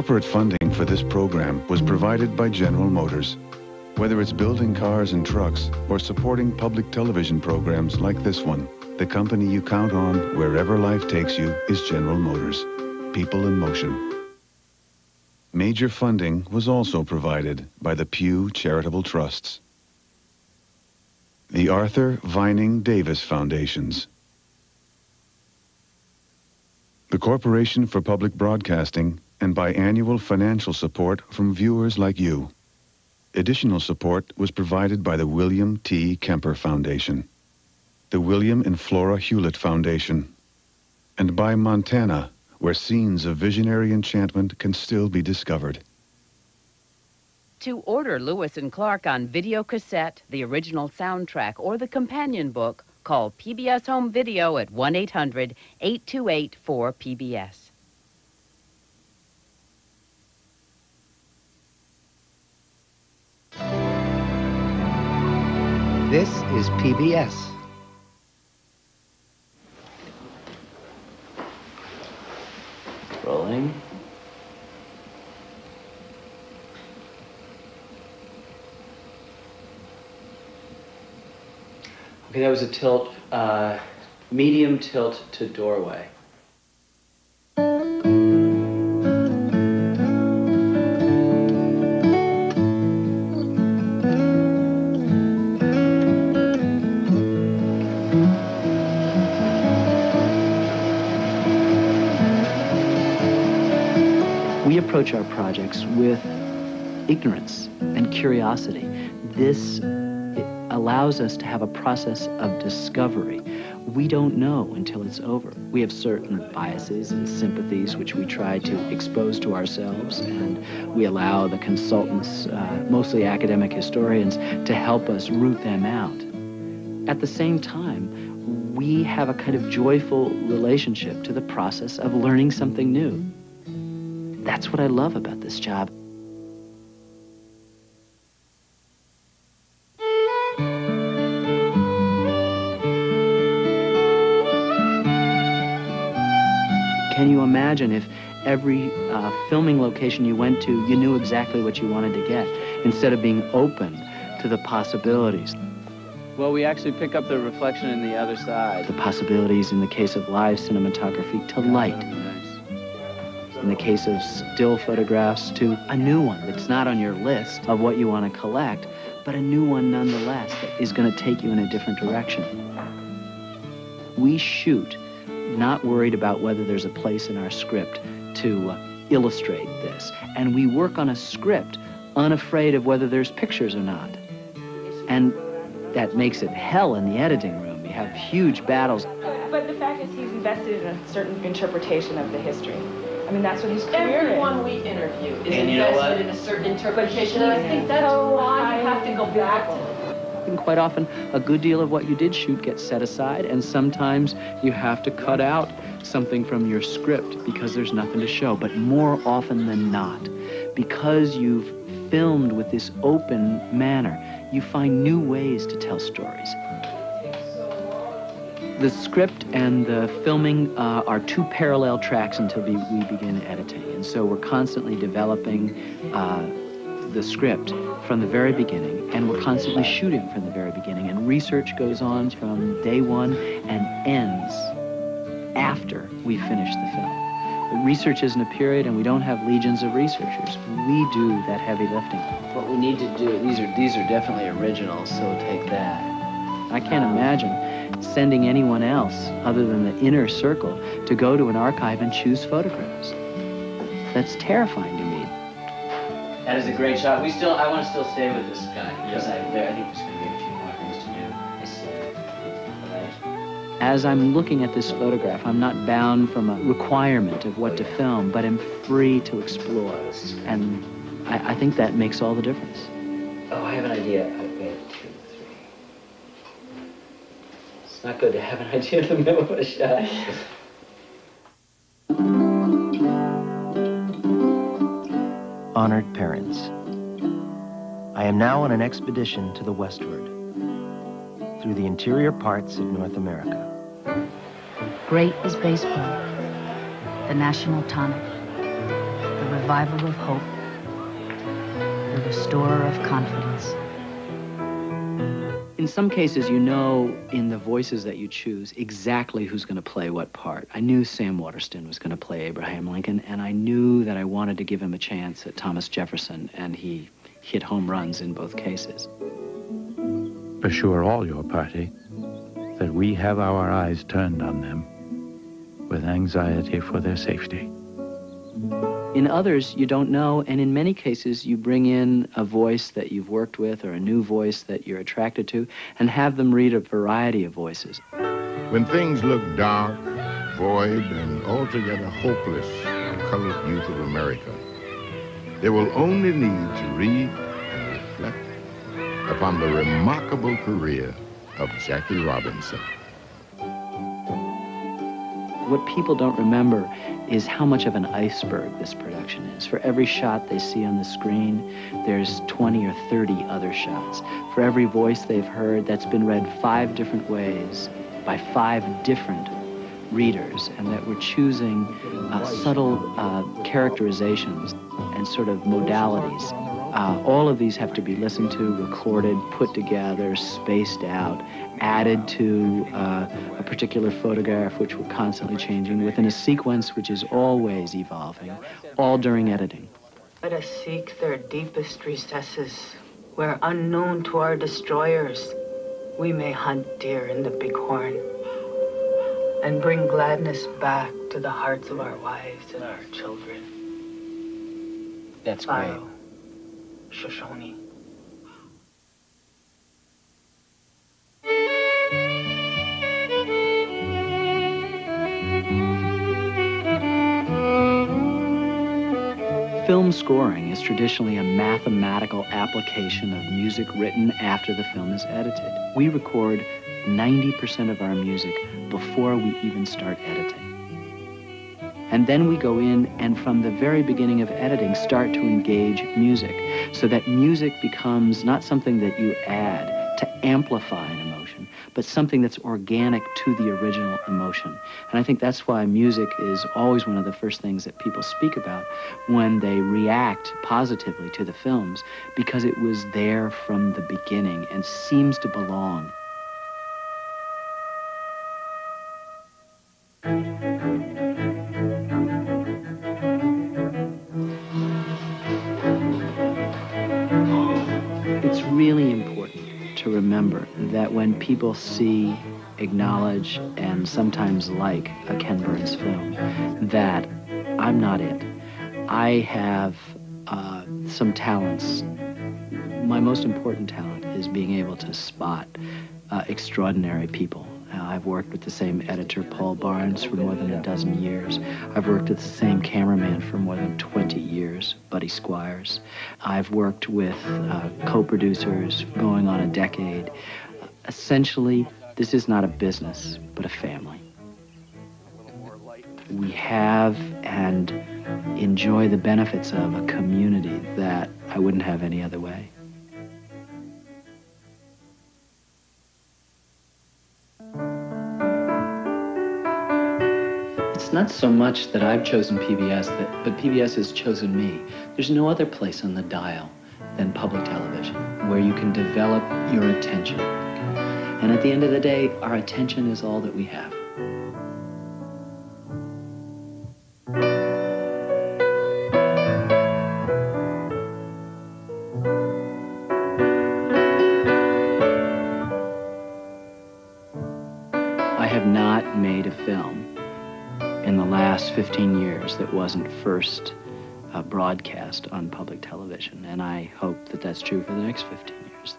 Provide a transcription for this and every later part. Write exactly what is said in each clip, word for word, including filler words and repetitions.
Corporate funding for this program was provided by General Motors. Whether it's building cars and trucks or supporting public television programs like this one, the company you count on wherever life takes you is General Motors. People in motion. Major funding was also provided by the Pew Charitable Trusts, the Arthur Vining Davis Foundations, the Corporation for Public Broadcasting, and by annual financial support from viewers like you. Additional support was provided by the William T. Kemper Foundation, the William and Flora Hewlett Foundation, and by Montana, where scenes of visionary enchantment can still be discovered. To order Lewis and Clark on video cassette, the original soundtrack, or the companion book, call P B S Home Video at one eight hundred, eight two eight, four P B S. This is P B S. Rolling. Okay, that was a tilt, uh, medium tilt to doorway. We approach our projects with ignorance and curiosity. This allows us to have a process of discovery. We don't know until it's over. We have certain biases and sympathies which we try to expose to ourselves, and we allow the consultants, uh, mostly academic historians, to help us root them out. At the same time, we have a kind of joyful relationship to the process of learning something new. That's what I love about this job. Can you imagine if every uh, filming location you went to, you knew exactly what you wanted to get, instead of being open to the possibilities? Well, we actually pick up the reflection in the other side. The possibilities in the case of live cinematography to light. In the case of still photographs, to a new one that's not on your list of what you want to collect, but a new one nonetheless that is going to take you in a different direction. We shoot not worried about whether there's a place in our script to uh, illustrate this. And we work on a script unafraid of whether there's pictures or not. And that makes it hell in the editing room. You have huge battles. But the fact is he's invested in a certain interpretation of the history. I mean, that's what his career Everyone is. we interview is And you know what? invested in a certain interpretation, and I think that's so why you have to go back to it. And quite often, a good deal of what you did shoot gets set aside, and sometimes you have to cut out something from your script because there's nothing to show. But more often than not, because you've filmed with this open manner, you find new ways to tell stories. The script and the filming uh, are two parallel tracks until we, we begin editing. And so we're constantly developing uh, the script from the very beginning, and we're constantly shooting from the very beginning. And research goes on from day one and ends after we finish the film. But research isn't a period, and we don't have legions of researchers. We do that heavy lifting. What we need to do, these are, these are definitely originals, so take that. I can't imagine sending anyone else other than the inner circle to go to an archive and choose photographs. That's terrifying to me. That is a great shot. We still, I want to still stay with this guy because I, I think there's going to be a few more things to do. I see. Right. As I'm looking at this photograph, I'm not bound from a requirement of what to film, but I'm free to explore. And I, I think that makes all the difference. Oh, I have an idea. Okay, two, three. It's not good to have an idea in the middle of a shot. Honored parents, I am now on an expedition to the westward, through the interior parts of North America. Great is baseball, the national tonic, the reviver of hope, the restorer of confidence. In some cases, you know in the voices that you choose exactly who's going to play what part. I knew Sam Waterston was going to play Abraham Lincoln, and I knew that I wanted to give him a chance at Thomas Jefferson, and he hit home runs in both cases. Assure all your party that we have our eyes turned on them with anxiety for their safety. In others, you don't know, and in many cases, you bring in a voice that you've worked with or a new voice that you're attracted to and have them read a variety of voices. When things look dark, void, and altogether hopeless in the colored youth of America, they will only need to read and reflect upon the remarkable career of Jackie Robinson. What people don't remember is how much of an iceberg this production is. For every shot they see on the screen, there's twenty or thirty other shots. For every voice they've heard, that's been read five different ways by five different readers, and that we're choosing uh, subtle uh, characterizations and sort of modalities. Uh, all of these have to be listened to, recorded, put together, spaced out, added to uh, a particular photograph, which we're constantly changing, within a sequence which is always evolving, all during editing. Let us seek their deepest recesses, where unknown to our destroyers, we may hunt deer in the bighorn and bring gladness back to the hearts of our wives and our children. That's great. Shoshone. Film scoring is traditionally a mathematical application of music written after the film is edited. We record ninety percent of our music before we even start editing. And then we go in and from the very beginning of editing start to engage music, so that music becomes not something that you add to amplify an emotion, but something that's organic to the original emotion. And I think that's why music is always one of the first things that people speak about when they react positively to the films, because it was there from the beginning and seems to belong. It's really important to remember that when people see, acknowledge, and sometimes like a Ken Burns film, that I'm not it. I have uh, some talents. My most important talent is being able to spot uh, extraordinary people. Uh, I've worked with the same editor, Paul Barnes, for more than a dozen years. I've worked with the same cameraman for more than twenty years, Buddy Squires. I've worked with uh, co-producers going on a decade. Uh, essentially, this is not a business, but a family. We have and enjoy the benefits of a community that I wouldn't have any other way. It's not so much that I've chosen P B S, that, but P B S has chosen me. There's no other place on the dial than public television, where you can develop your attention. And at the end of the day, our attention is all that we have. I have not made a film in the last fifteen years that wasn't first uh, broadcast on public television, and I hope that that's true for the next fifteen years.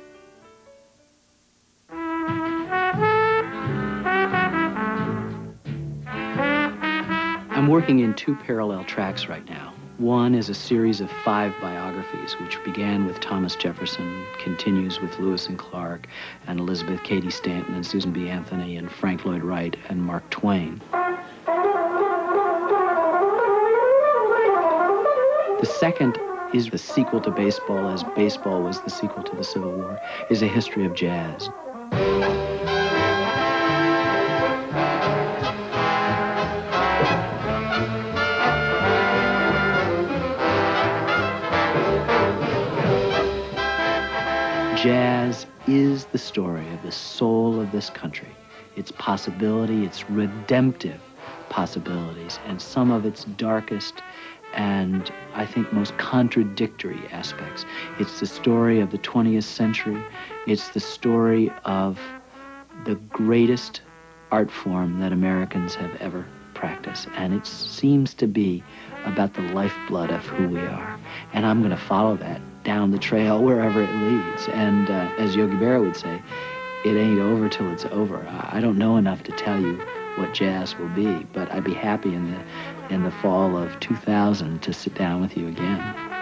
I'm working in two parallel tracks right now. One is a series of five biographies, which began with Thomas Jefferson, continues with Lewis and Clark, and Elizabeth Cady Stanton, and Susan B. Anthony, and Frank Lloyd Wright, and Mark Twain. The second is the sequel to baseball, as baseball was the sequel to the Civil War, is a history of jazz. the story of the soul of this country, its possibility, its redemptive possibilities, and some of its darkest and I think most contradictory aspects. It's the story of the twentieth century. It's the story of the greatest art form that Americans have ever practiced. And it seems to be about the lifeblood of who we are. And I'm going to follow that down the trail wherever it leads. And uh, as Yogi Berra would say, it ain't over till it's over. I don't know enough to tell you what jazz will be, but I'd be happy in the in the fall of two thousand to sit down with you again.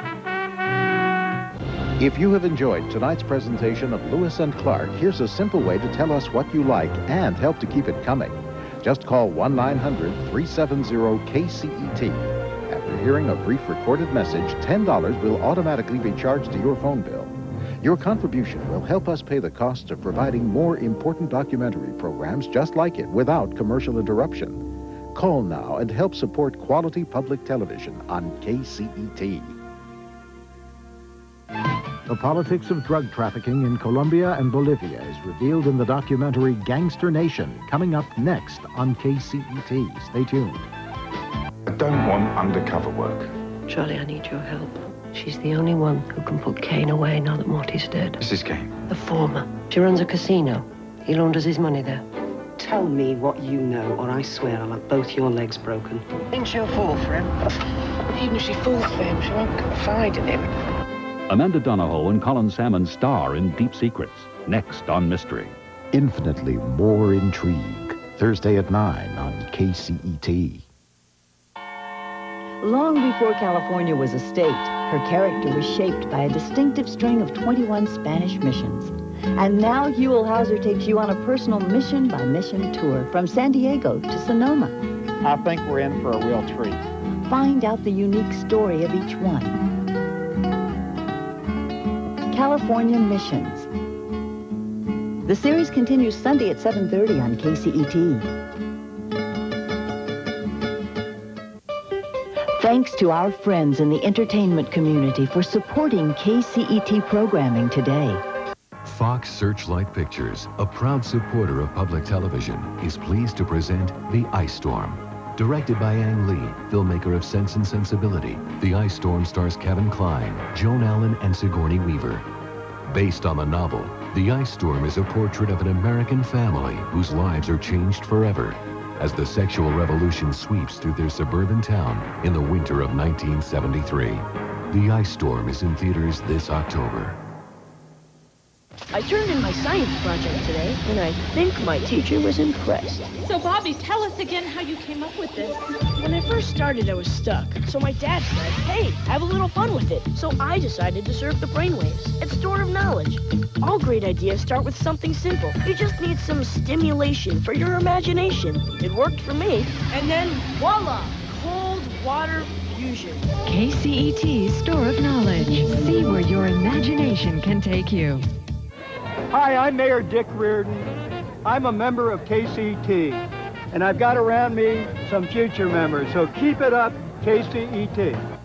If you have enjoyed tonight's presentation of Lewis and Clark, here's a simple way to tell us what you like and help to keep it coming. Just call one nine hundred, three seven zero, K C E T. After hearing a brief recorded message, ten dollars will automatically be charged to your phone bill. Your contribution will help us pay the costs of providing more important documentary programs just like it without commercial interruption. Call now and help support quality public television on K C E T. The politics of drug trafficking in Colombia and Bolivia is revealed in the documentary Gangster Nation, coming up next on K C E T. Stay tuned. I don't want undercover work. Charlie, I need your help. She's the only one who can put Kane away now that Morty's dead. Missus Kane? The former. She runs a casino. He launders his money there. Tell me what you know, or I swear I'll have both your legs broken. Think she'll fall for him? Even if she falls for him, she won't confide in him. Amanda Donahoe and Colin Salmon star in Deep Secrets, next on Mystery. Infinitely more intrigue. Thursday at nine on K C E T. Long before California was a state, her character was shaped by a distinctive string of twenty-one Spanish missions. And now Huell Hauser takes you on a personal mission-by-mission tour from San Diego to Sonoma. I think we're in for a real treat. Find out the unique story of each one. California Missions. The series continues Sunday at seven thirty on K C E T. Thanks to our friends in the entertainment community for supporting K C E T programming today. Fox Searchlight Pictures, a proud supporter of public television, is pleased to present The Ice Storm. Directed by Ang Lee, filmmaker of Sense and Sensibility, The Ice Storm stars Kevin Kline, Joan Allen, and Sigourney Weaver. Based on the novel, The Ice Storm is a portrait of an American family whose lives are changed forever as the sexual revolution sweeps through their suburban town in the winter of nineteen seventy-three. The Ice Storm is in theaters this October. I turned in my science project today, and I think my teacher was impressed. So, Bobby, tell us again how you came up with this. When I first started, I was stuck. So my dad said, hey, have a little fun with it. So I decided to surf the brainwaves. It's store of knowledge. All great ideas start with something simple. You just need some stimulation for your imagination. It worked for me. And then, voila, cold water fusion. K C E T's Store of Knowledge. See where your imagination can take you. Hi, I'm Mayor Dick Reardon. I'm a member of K C E T, and I've got around me some future members, so keep it up, K C E T.